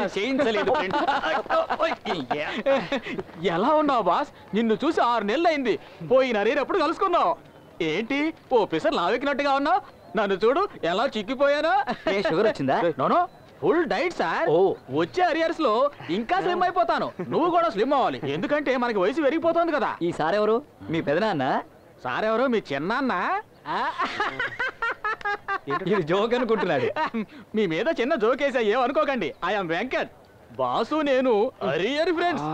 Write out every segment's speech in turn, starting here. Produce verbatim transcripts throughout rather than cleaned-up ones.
చేయించలేదు. ఎలా ఉన్నావు బాస్? నిన్ను చూసి ఆరు నెలలు అయింది. పోయిన అరియర్ ఎప్పుడు కలుసుకున్నావు? ఏంటి ఓ పిసర్ లావెక్కినట్టుగా ఉన్నావు? నన్ను చూడు ఎలా చిక్కిపోయానా. షుగర్ వచ్చిందా? No no, full diet sir. ఓ వచ్చే అరియర్స్ లో ఇంకా స్లిమ్ అయిపోతాను. నువ్వు కూడా స్లిమ్ అవ్వాలి, ఎందుకంటే మనకి వయసు పెరిగిపోతుంది కదా. ఈ సార్ ఎవరు? మీ పెదనాన్న? సార్ ఎవరు? మీ చిన్నాన్న. ఇది జోక్ అనుకుంటున్నాడు. మీ మీద చిన్న జోక్ వేసా, ఏమనుకోకండి. ఐఎమ్ వెంకట్. బాసు నేను అరియర్ ఫ్రెండ్స్.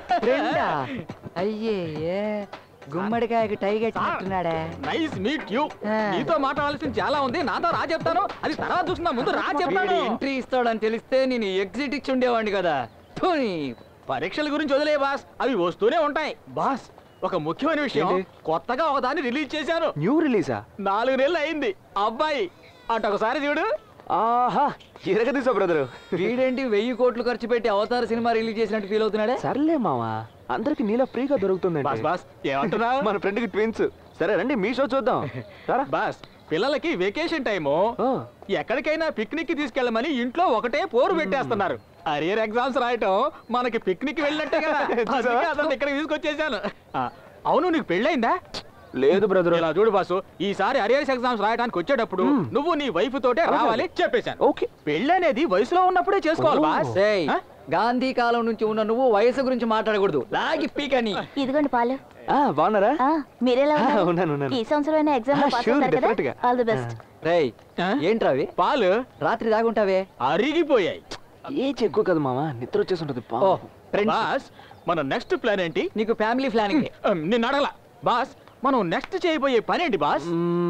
అయ్యే గుమ్మడికాయకి టై కట్టినట్టున్నాడే. Nice meet you. నీతో మాట్లాడాల్సింది చాలా ఉంది, నాతో రా చెప్తాను. అది తర్వాత చూస్తున్నా, ముందు రా చెప్తాను. ఎంట్రీ ఇస్తాడని తెలిస్తే నేను ఎగ్జిట్ ఇచ్చి ఉండేవాడిని కదా. పరీక్షల గురించి వదిలే బాస్, అవి వస్తూనే ఉంటాయి. బాస్ ఒక ముఖ్యమైన విషయం, కొత్తగా ఒకదాన్ని రిలీజ్ చేశాను. న్యూ రిలీజా? నాలుగు నెలలు అయింది. అబ్బాయి అటు ఒకసారి చూడు. ఆహా, ఎరగదీసా బ్రదరు. వీడేంటి వెయ్యి కోట్లు ఖర్చు పెట్టి అవతార సినిమా రిలీజ్ చేసినట్టు ఫీల్ అవుతున్నాడే? సర్లే మావా, అందరికి నీలో ఫ్రీగా దొరుకుతుంది. బాస్ బాస్ ఏమంటున్నా? మన ఫ్రెండ్ కి ట్విన్స్. సరే రండి మీ షో చూద్దాం. బాస్ పిల్లలకి వెకేషన్ టైము, ఎక్కడికైనా పిక్నిక్ కి తీసుకెళ్ళమని ఇంట్లో ఒకటే పోరు పెట్టేస్తున్నారు. అరియర్ ఎగ్జామ్స్ రాయటం మనకి పిక్నిక్ వెళ్ళినట్టే కదా, అతను ఇక్కడికి తీసుకొచ్చేసాను. అవును, నీకు పెళ్ళైందా? లేదు బ్రదర్. ఇలా చూడు బాసు, ఈసారి అరియర్స్ ఎగ్జామ్స్ రాయడానికి వచ్చేటప్పుడు నువ్వు నీ వైఫ్ తోటే రావాలి చెప్పేశాను. ఓకే. పెళ్ళి అనేది వయసులో ఉన్నప్పుడే చేసుకోవాలి బాస్. గాంధీ కాలం నుంచి ఉన్న నువ్వు వయసు గురించి మాట్లాడకూడదు. లాగి పీకని. ఇదిగోండి పాలు. బాగున్నారా? మీరెలా ఉన్నారు? ఈ సంవత్సరం ఎగ్జామ్ ఆల్ ది బెస్ట్. రేయ్ ఏంట్రా అవి? పాలు రాత్రి దాగుంటావే? అరిగిపోయాయి. ఏజ్ ఎక్కువ కదా మామ, నిద్ర వచ్చేసి ఉంటుంది. బాస్ మన నెక్స్ట్ ప్లాన్ ఏంటి? నీకు ఫ్యామిలీ ప్లానింగ్. నిన్ను అడగల బాస్, మనం నెక్స్ట్ చేయబోయే పని ఏంటి బాస్?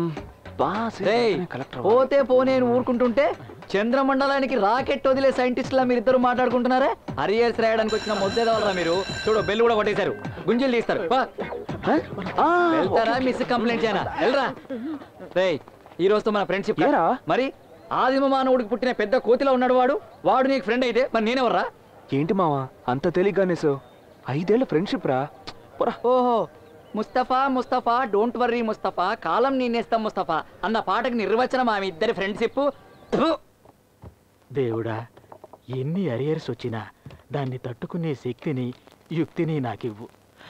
పోతే పోనే ఊరుకుంటుంటే చంద్రమండలానికి రాకెట్ వదిలే సైంటిస్టులా మీరిద్దరు మాట్లాడుకుంటున్నారా? అరియర్స్ రాయడానికి వచ్చిన మొద్దేదవలరా మీరు. చూడు బెల్లు కూడా కొట్టేశారు, గుంజీలు తీస్తారు. వెళ్తారా మిస్ కంప్లైంట్ చేయనా? వెళ్ళరా. రేయ్ ఈ రోజుతో మన ఫ్రెండ్షిప్ మరి. ఆదిమ మానవుడికి పుట్టిన పెద్ద కోతిలో ఉన్నాడు వాడు. వాడు నీకు ఫ్రెండ్ అయితే మరి నేనెవర్రా? ఏంటి మావా అంత తేలిగ్గానే? సో ఐదేళ్ల ఫ్రెండ్షిప్ రా. ఓహో, ముస్తఫా ముస్తఫా డోంట్ వర్రీ ముస్తఫా, కాలం నేనేస్తాం ముస్తఫా అన్న పాటకి నిర్వచనం ఆమె ఇద్దరి ఫ్రెండ్షిప్. దేవుడా, ఎన్ని అరియర్స్ వచ్చినా దాన్ని తట్టుకునే శక్తిని యుక్తిని నాకివ్వు.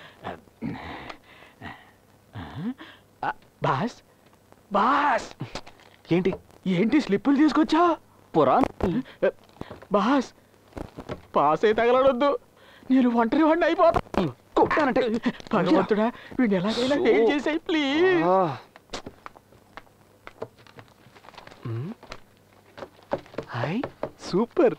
బాస్ బాస్ ఏంటి ఏంటి స్లిప్పులు తీసుకొచ్చా? పొరా బాస్ పాస్ అయితే తగలడొద్దు, నేను ఒంటరి వాడిని అయిపోతా. కొట్టానంటే భగవంతుడా, వీడిని ఎలాగైనా ఫెయిల్ చేసాయి ప్లీజ్. Hi super.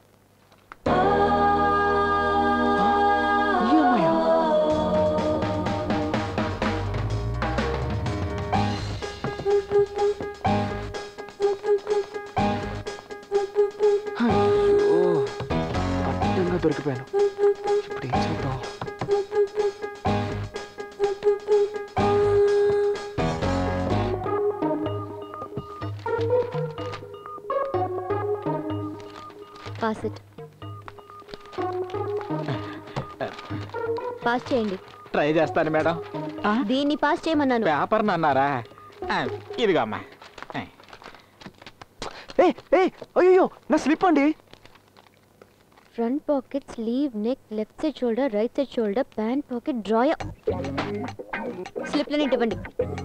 అడ్డంగా దొరికిపోయాను. ఇప్పుడు ఏం చేద్దాం? Pass it. పాస్ చేయండి. ట్రై చేస్తాను మేడం. దీన్ని పాస్ చేయమన్నాను. పేపర్ అన్నారా? ఇదిగా అమ్మా. అయ్యో నా స్లిప్ అండి. Front pocket, sleeve, neck, left side shoulder, right side shoulder, pant pocket, drawer. స్లిప్లని ఇవ్వండి.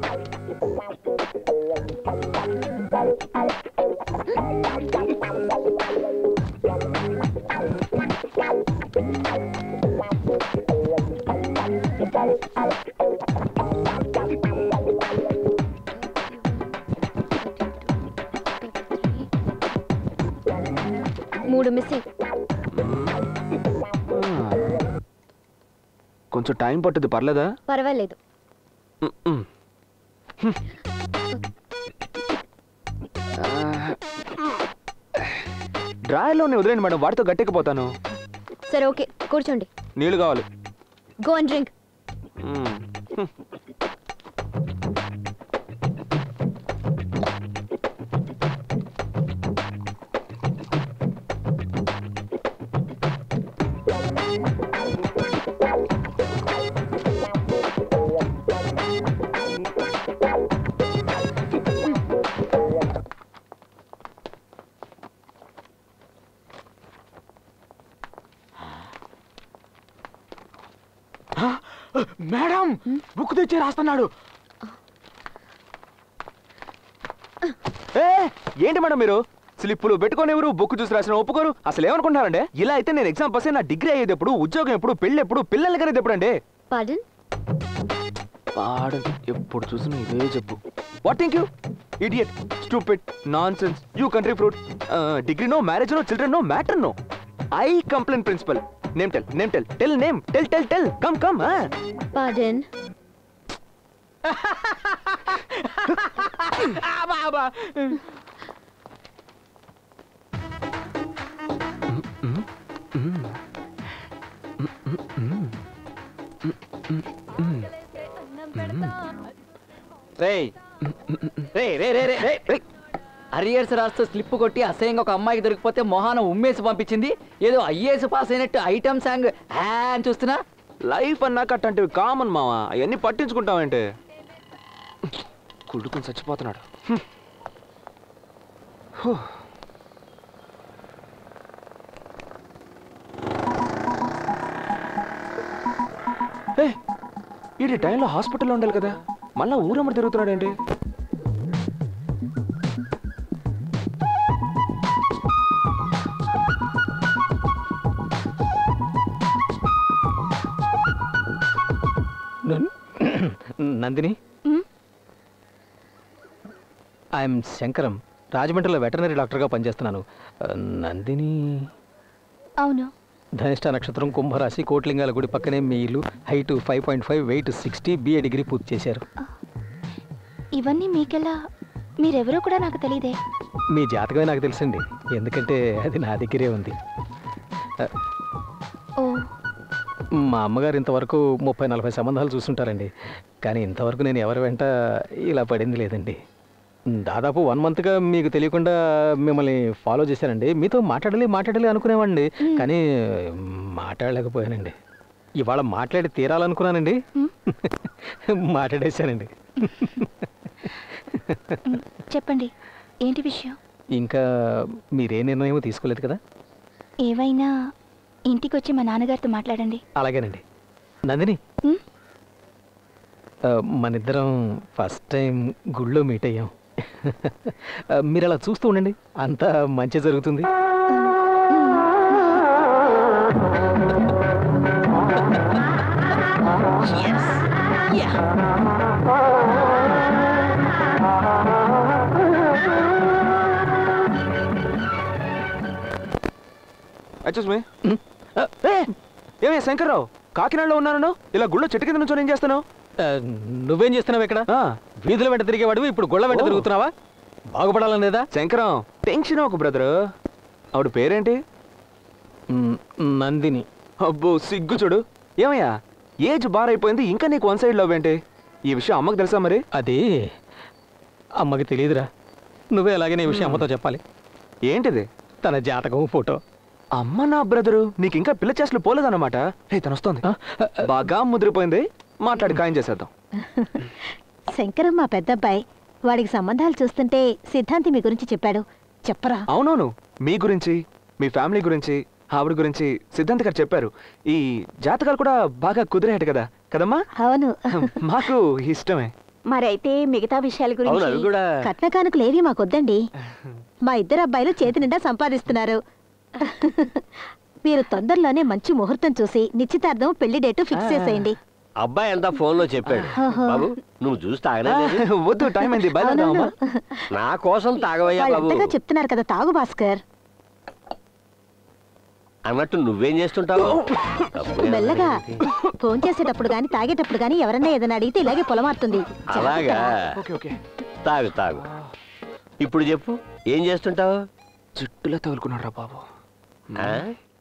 మూడు మిస్సింగ్. కొంచెం టైం పట్టుద్ది, పర్లేదా? పర్వాలేదు. డ్రాయర్లోనే వదిలేండి మేడం, వాటితో గట్టెక్కిపోతాను. సరే ఓకే, కూర్చోండి. నీళ్ళు కావాలి. Go and drink. Madam book తెచ్చి రాస్తున్నాడు. ఏ ఏంటి మేడం మీరు స్లిప్పులు పెట్టుకొని ఎవరు బుక్ చూసి రాసిన ఒప్పుకోరు? అసలు ఏమనుకుంటున్నారండి? ఇలా అయితే నేను ఎగ్జామ్ పాస్ అయ్యి నా డిగ్రీ అయ్యేది ఎప్పుడు, ఉద్యోగం ఎప్పుడు, పెళ్ళి ఎప్పుడు, పిల్లలు కనేది ఎప్పుడు అండి? పాడన్ పాడన్ ఎప్పుడు చూసినా ఇదే చెప్పు. What think you idiot stupid nonsense you country fruit. Degree no, marriage no, children no, matter no. I complaint principal. Name tell name tell tell name tell tell tell come come. పాడన్ arrears రాస్తూ slip కొట్టి అసహ్యంగా ఒక అమ్మాయికి దొరికిపోతే మొహాన ఉమ్మేసి పంపించింది. ఏదో ఐఏఎస్ పాస్ అయినట్టు ఐటమ్ సాంగ్ అని చూస్తున్నా. లైఫ్ అన్నాక అట్లాంటివి కామన్ మావా, అవన్నీ పట్టించుకుంటామంటే. కుడుకుని చచ్చిపోతున్నాడు. ఈ టైంలో హాస్పిటల్లో ఉండాలి కదా, మళ్ళా ఊరమ్మడి తిరుగుతున్నాడేంటి? నందిని, ఐఎమ్ శంకరం, రాజమండ్రిలో వెటర్నరీ డాక్టర్గా పనిచేస్తున్నాను. నందిని? అవును. ధనిష్ట నక్షత్రం, కుంభరాశి, కోట్లింగాల గుడి పక్కనే మీ ఇల్లు, height five point five, weight sixty, BA degree పూర్తి చేశారు. ఇవన్నీ మీకెలా? మీరెవరో కూడా నాకు తెలియదే. మీ జాతకమే నాకు తెలుసండి, ఎందుకంటే అది నా దగ్గరే ఉంది. ఓ, మా అమ్మగారు ఇంతవరకు ముప్పై నలభై సంబంధాలు చూస్తుంటారండి, కానీ ఇంతవరకు నేను ఎవరి వెంట ఇలా పడింది లేదండి. దాదాపు వన్ మంత్గా మీకు తెలియకుండా మిమ్మల్ని ఫాలో చేశానండి. మీతో మాట్లాడాలి మాట్లాడాలి అనుకునేవాడిని, కానీ మాట్లాడలేకపోయానండి. ఇవాళ మాట్లాడి తీరాలనుకున్నానండి, మాట్లాడేశానండి. చెప్పండి, ఏంటి విషయం? ఇంకా మీరే నిర్ణయం తీసుకోలేదు కదా? ఏవైనా ఇంటికి వచ్చి మా నాన్నగారితో మాట్లాడండి. అలాగేనండి. నందిని, మనిద్దరం ఫస్ట్ టైం గుళ్ళో మీట్ అయ్యాం. మీరు అలా చూస్తూ ఉండండి, అంతా మంచి జరుగుతుంది. ఏమే శంకర్రావు, కాకినాడలో ఉన్నాను, ఇలా గుళ్ళో చెట్టు కింద నుంచి ఏం చేస్తాను? నువ్వేం చేస్తున్నావు ఇక్కడ? వీధుల వెంట తిరిగేవాడు ఇప్పుడు గుళ్ళ వెంట తిరుగుతున్నావా? బాగుపడాలని లేదా? శంకరం, టెన్షన్ ఒక బ్రదరు. ఆవిడ పేరేంటి? నందిని. అబ్బో సిగ్గు చూడు. ఏమయ్యా, ఏజ్ బార్ అయిపోయింది, ఇంకా నీకు వన్ సైడ్ లవ్ ఏంటి? ఈ విషయం అమ్మకు తెలుసా మరి? అది అమ్మకి తెలియదురా, నువ్వే అలాగే ఈ విషయం అమ్మతో చెప్పాలి. ఏంటిది? తన జాతకం ఫోటో. అమ్మ నా బ్రదరు, నీకు ఇంకా పిల్ల చేసలు పోలేదన్నమాట. హే, తను వస్తోంది, బాగా ముదిరిపోయింది, మాట్లాడి ఖాయం చేసేద్దాం. శంకరం మా పెద్దబ్బాయి, వాడికి సంబంధాలు చూస్తుంటే సిద్ధాంతి మీ గురించి చెప్పాడు, చెప్పరా? అవునవును, మీ గురించి, మీ ఫ్యామిలీ గురించి, ఆవిడ గురించి సిద్ధాంతి గారు చెప్పారు. ఈ జాతకాలు కూడా బాగా కుదిరేట కదా కదమ్మా? అవును. మాకు ఇష్టమే. మరైతే మిగతా విషయాల గురించి, కట్న కానుకలు ఏవి మాకొద్దండి. మా ఇద్దరు అబ్బాయిలు చేతి నిండా సంపాదిస్తున్నారు. మీరు తొందరలోనే మంచి ముహూర్తం చూసి నిశ్చితార్థం పెళ్లి డేటు ఫిక్స్ చేసేయండి. అబ్బాయి అంతా ఫోన్ లో చెప్పాడు. బాబు, నువ్వు చూసి తాగలే? వద్దు, టైం అయింది, బయలుదేరదామా? నా కోసం తాగవయ్యా బాబు. చెప్తున్నారు కదా, తాగు భాస్కర్. అన్నట్టు నువ్వేం చేస్తుంటావు? మెల్లగా ఫోన్ చేసేటప్పుడు గాని తాగేటప్పుడు గాని ఎవరన్నా ఏదైనా అడిగితే ఇలాగే పొలమారుతుంది. అలాగా? తాగు తాగు. ఇప్పుడు చెప్పు, ఏం చేస్తుంటావు? జుట్టులో తగులుకున్నాడు రా బాబు.